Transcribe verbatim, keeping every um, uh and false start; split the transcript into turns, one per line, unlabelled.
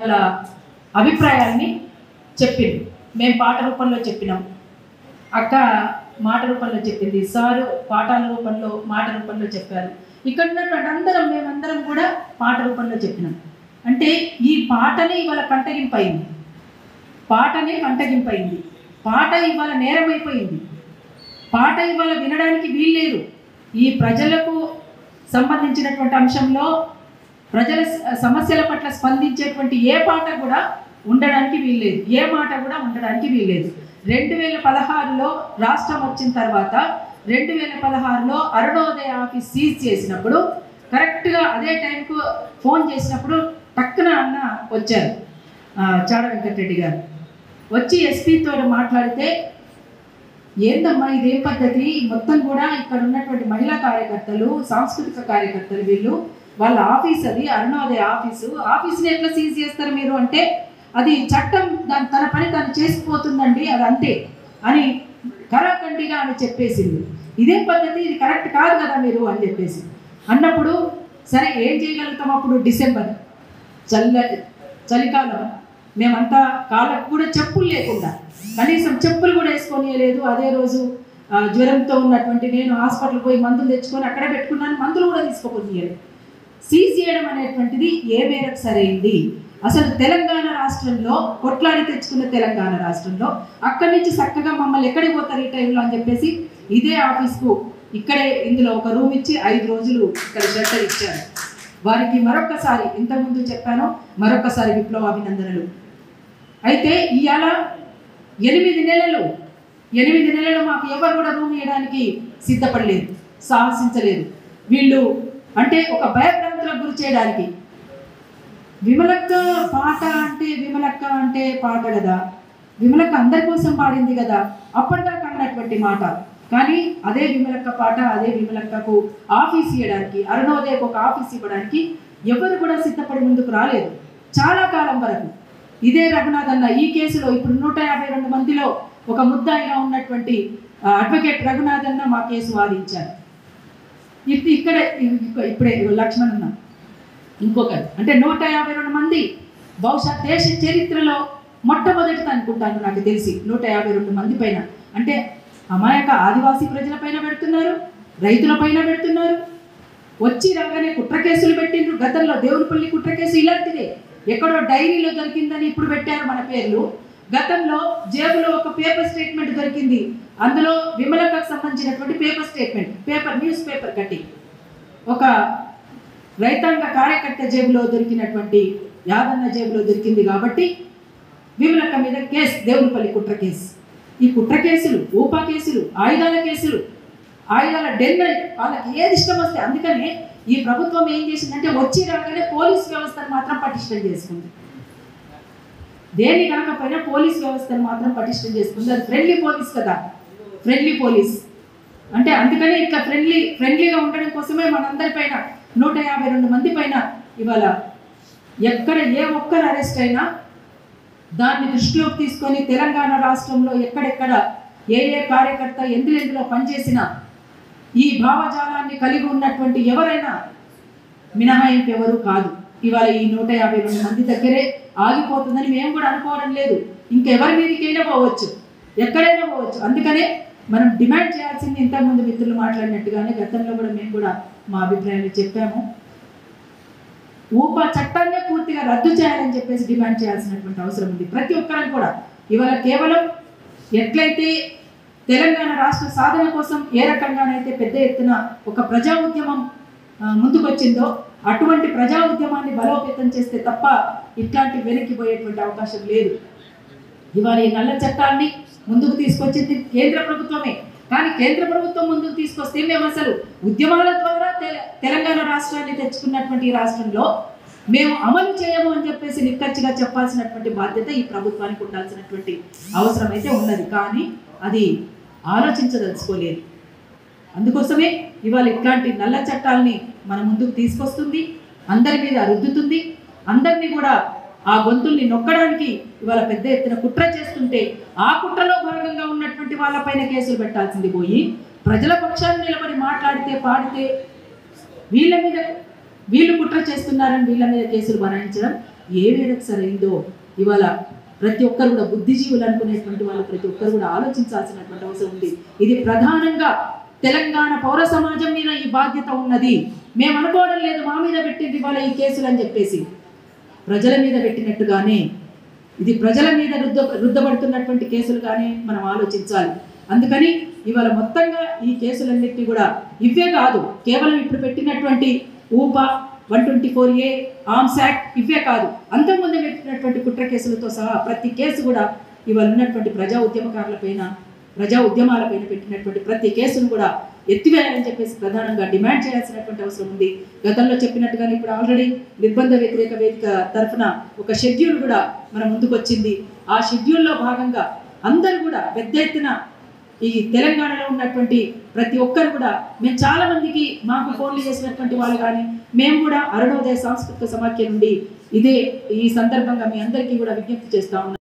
వాళ్ళ అభిప్రాయాన్ని చెప్పింది. మేము పాట రూపంలో చెప్పినాం, అక్క మాట రూపంలో చెప్పింది, సారు పాఠాల రూపంలో మాట రూపంలో చెప్పారు. ఇక్కడ ఉన్నటువంటి అందరం మేమందరం కూడా పాట రూపంలో చెప్పినాం. అంటే ఈ పాటనే ఇవాళ కంటగింపయింది, పాటనే కంటగింపయింది. పాట ఇవాళ నేరమైపోయింది, పాట ఇవాళ వినడానికి వీల్లేదు. ఈ ప్రజలకు సంబంధించినటువంటి అంశంలో ప్రజల సమస్యల పట్ల స్పందించేటువంటి ఏ పాట కూడా ఉండడానికి వీల్లేదు, ఏ మాట కూడా ఉండడానికి వీల్లేదు. రెండు వేల పదహారులో రాష్ట్రం వచ్చిన తర్వాత రెండు వేల పదహారులో అరుణోదయ ఆఫీస్ సీజ్ చేసినప్పుడు కరెక్ట్గా అదే టైంకు ఫోన్ చేసినప్పుడు టక్కున అన్న వచ్చారు, చాడ వెంకటరెడ్డి గారు వచ్చి ఎస్పీతో మాట్లాడితే, ఏందమ్మా ఇదేం పద్ధతి, మొత్తం కూడా ఇక్కడ ఉన్నటువంటి మహిళా కార్యకర్తలు, సాంస్కృతిక కార్యకర్తలు, వీళ్ళు వాళ్ళ ఆఫీస్, అది అరుణోదయ ఆఫీసు, ఆఫీస్ని ఎట్లా సీజ్ చేస్తారు మీరు అంటే, అది చట్టం దాని తన పని తను చేసుకుపోతుందండి, అది అంతే అని కరాఖండిగా ఆమె చెప్పేసింది. ఇదేం పద్ధతి, ఇది కరెక్ట్ కాదు కదా మీరు అని చెప్పేసి అన్నప్పుడు, సరే ఏం చేయగలుగుతాం అప్పుడు, డిసెంబర్ చల్ల చలికాలం, మేమంతా కాళ్ళకు కూడా చెప్పులు లేకుండా, కనీసం చెప్పులు కూడా వేసుకొని లేదు. అదే రోజు జ్వరంతో ఉన్నటువంటి నేను హాస్పిటల్ పోయి మందులు తెచ్చుకొని అక్కడే పెట్టుకున్నాను, మందులు కూడా తీసుకోపోతుంది. సీజ్ చేయడం అనేటువంటిది ఏ మేరకు సరైంది? అసలు తెలంగాణ రాష్ట్రంలో కొట్లాడి తెచ్చుకున్న తెలంగాణ రాష్ట్రంలో అక్కడి నుంచి చక్కగా మమ్మల్ని ఎక్కడికి పోతారు ఈ టైంలో అని చెప్పేసి ఇదే ఆఫీస్కు ఇక్కడే ఇందులో ఒక రూమ్ ఇచ్చి ఐదు రోజులు ఇక్కడ షెల్టర్ ఇచ్చారు. వారికి మరొకసారి, ఇంతకుముందు చెప్పాను, మరొకసారి విప్లవ అభినందనలు. అయితే ఇవాళ ఎనిమిది నెలలు ఎనిమిది నెలలు మాకు ఎవరు కూడా రూమ్ ఇవ్వడానికి సిద్ధపడలేదు, సాహసించలేదు. వీళ్ళు అంటే ఒక భయభ్రాంతులకు గురి చేయడానికి. విమలక్క పాట అంటే విమలక్క అంటే పాట కదా, విమలక్క అందరి కోసం పాడింది కదా, అప్పటిదాకా అన్నటువంటి మాట. కానీ అదే విమలక్క పాట, అదే విమలక్కకు ఆఫీస్ ఇవ్వడానికి, అరుణోదయకు ఒక ఆఫీస్ ఇవ్వడానికి ఎవరు కూడా సిద్ధపడి ముందుకు రాలేదు చాలా కాలం వరకు. ఇదే రఘునాథ్ అన్న ఈ కేసులో ఇప్పుడు నూట యాభై రెండు మందిలో ఒక ముద్దాయిగా ఉన్నటువంటి అడ్వకేట్ రఘునాథ్ అన్న మా కేసు వాదించారు. ఇక్కడే ఇప్పుడే లక్ష్మణ్ అన్న ఇంకొకరు, అంటే నూట యాభై రెండు మంది బహుశా దేశ చరిత్రలో మొట్టమొదటిది అనుకుంటాను నాకు తెలిసి. నూట యాభై రెండు మంది పైన అంటే అమాయక ఆదివాసీ ప్రజల పైన పెడుతున్నారు, రైతుల పైన పెడుతున్నారు. వచ్చి రాగానే కుట్ర కేసులు పెట్టిండ్రు. గతంలో దేవునిపల్లి కుట్ర కేసు ఇలాంటిదే, ఎక్కడో డైరీలో దొరికిందని ఇప్పుడు పెట్టారు మన పేర్లు. గతంలో జేబులో ఒక పేపర్ స్టేట్మెంట్ దొరికింది, అందులో విమలకకు సంబంధించినటువంటి paper statement, paper newspaper cutting ఒక రైతాంగ కార్యకర్త జేబులో దొరికినటువంటి యాదన్న జేబులో దొరికింది కాబట్టి విమలక్క మీద కేసు, దేవునిపల్లి కుట్ర కేసు. ఈ కుట్ర కేసులు, ఊపా కేసులు, ఆయుధాల కేసులు, ఆయుధాల డెన్, వాళ్ళకి ఏది ఇష్టం వస్తే. అందుకనే ఈ ప్రభుత్వం ఏం చేసిందంటే వచ్చి రాగానే పోలీస్ వ్యవస్థను మాత్రం పటిష్టం చేసుకుంది. దేని కాకపోయినా పోలీస్ వ్యవస్థను మాత్రం పటిష్టం చేసుకుంది. అది ఫ్రెండ్లీ పోలీస్ కదా, ఫ్రెండ్లీ పోలీస్ అంటే. అందుకనే ఇట్లా ఫ్రెండ్లీ ఫ్రెండ్లీగా ఉండడం కోసమే మనందరిపైన నూట యాభై రెండు మంది పైన ఇవాళ ఎక్కడ ఏ ఒక్కరు అరెస్ట్ అయినా దాన్ని దృష్టిలోకి తీసుకొని తెలంగాణ రాష్ట్రంలో ఎక్కడెక్కడ ఏ ఏ కార్యకర్త ఎందులో ఎందులో పనిచేసినా ఈ భావజాలాన్ని కలిగి ఉన్నటువంటి ఎవరైనా మినహాయింపు ఎవరు కాదు. ఇవాళ ఈ నూట యాభై రెండు మంది దగ్గరే ఆగిపోతుందని మేము కూడా అనుకోవడం లేదు. ఇంకెవరి మీదకైనా పోవచ్చు, ఎక్కడైనా పోవచ్చు. అందుకనే మనం డిమాండ్ చేయాల్సింది, ఇంతకుముందు మిత్రులు మాట్లాడినట్టుగానే గతంలో కూడా మేము కూడా మా అభిప్రాయాన్ని చెప్పాము. ఊపా చట్టాన్నే పూర్తిగా రద్దు చేయాలని చెప్పేసి డిమాండ్ చేయాల్సినటువంటి అవసరం ఉంది ప్రతి ఒక్కరం కూడా. ఇవాళ కేవలం ఎట్లయితే తెలంగాణ రాష్ట్ర సాధన కోసం ఏ రకంగానైతే పెద్ద ఎత్తున ఒక ప్రజా ఉద్యమం ముందుకు వచ్చిందో అటువంటి ప్రజా ఉద్యమాన్ని బలోపేతం చేస్తే తప్ప ఇట్లాంటి వెనక్కి పోయేటువంటి అవకాశం లేదు. ఇవాళ ఈ నల్ల చట్టాన్ని ముందుకు తీసుకొచ్చింది కేంద్ర ప్రభుత్వమే. కానీ కేంద్ర ప్రభుత్వం ముందుకు తీసుకొస్తే మేము అసలు ఉద్యమాల ద్వారా తెలంగాణ రాష్ట్రాన్ని తెచ్చుకున్నటువంటి ఈ రాష్ట్రంలో మేము అమలు చేయము అని చెప్పేసి నిక్కచ్చిగా చెప్పాల్సినటువంటి బాధ్యత ఈ ప్రభుత్వానికి ఉండాల్సినటువంటి అవసరం అయితే ఉన్నది. కానీ అది ఆలోచించదలుచుకోలేదు. అందుకోసమే ఇవాళ ఇట్లాంటి నల్ల చట్టాలని మన ముందుకు తీసుకొస్తుంది, అందరి మీద రుద్దుతుంది. అందరినీ కూడా ఆ గొంతుల్ని నొక్కడానికి ఇవాళ పెద్ద ఎత్తున కుట్ర చేస్తుంటే ఆ కుట్రలో భాగంగా ఉన్నటువంటి వాళ్ళపైన కేసులు పెట్టాల్సింది పోయి ప్రజల పక్షాన్ని నిలబడి మాట్లాడితే పాడితే వీళ్ళ మీద వీళ్ళు కుట్ర చేస్తున్నారని వీళ్ళ మీద కేసులు బనాయించడం ఏ మేరకు సరైందో ఇవాళ ప్రతి ఒక్కరు కూడా బుద్ధిజీవులు అనుకునేటువంటి వాళ్ళు ప్రతి ఒక్కరు కూడా ఆలోచించాల్సినటువంటి అవసరం ఉంది. ఇది ప్రధానంగా తెలంగాణ పౌర సమాజం మీద ఈ బాధ్యత ఉన్నది. మేము అనుకోవడం లేదు మా మీద పెట్టింది ఇవాళ ఈ కేసులు అని చెప్పేసి, ప్రజల మీద పెట్టినట్టుగానే ఇది ప్రజల మీద రుద్ద రుద్దబడుతున్నటువంటి కేసులుగానే మనం ఆలోచించాలి. అందుకని ఇవాళ మొత్తంగా ఈ కేసులన్నింటినీ కూడా ఇవే కాదు, కేవలం ఇప్పుడు పెట్టినటువంటి UAPA one twenty four A arms act ఇవే కాదు, అంతకుముందు పెట్టినటువంటి కుట్ర కేసులతో సహా ప్రతి కేసు కూడా ఇవాళ ఉన్నటువంటి ప్రజా ఉద్యమకారులపైన ప్రజా ఉద్యమాలపైన పెట్టినటువంటి ప్రతి కేసును కూడా ఎత్తివేయాలని చెప్పేసి ప్రధానంగా డిమాండ్ చేయాల్సినటువంటి అవసరం ఉంది. గతంలో చెప్పినట్టుగానే ఇప్పుడు ఆల్రెడీ నిర్బంధ వ్యతిరేక వేదిక తరఫున ఒక షెడ్యూల్ కూడా మన ముందుకు వచ్చింది. ఆ షెడ్యూల్లో భాగంగా అందరూ కూడా పెద్ద ఎత్తున ఈ తెలంగాణలో ఉన్నటువంటి ప్రతి ఒక్కరు కూడా, మేము చాలా మందికి మాకు ఫోన్లు చేసినటువంటి వాళ్ళు కానీ మేము కూడా అరుణోదయ సాంస్కృతిక సమాఖ్య నుండి ఇదే ఈ సందర్భంగా మీ అందరికీ కూడా విజ్ఞప్తి చేస్తా ఉన్నాం.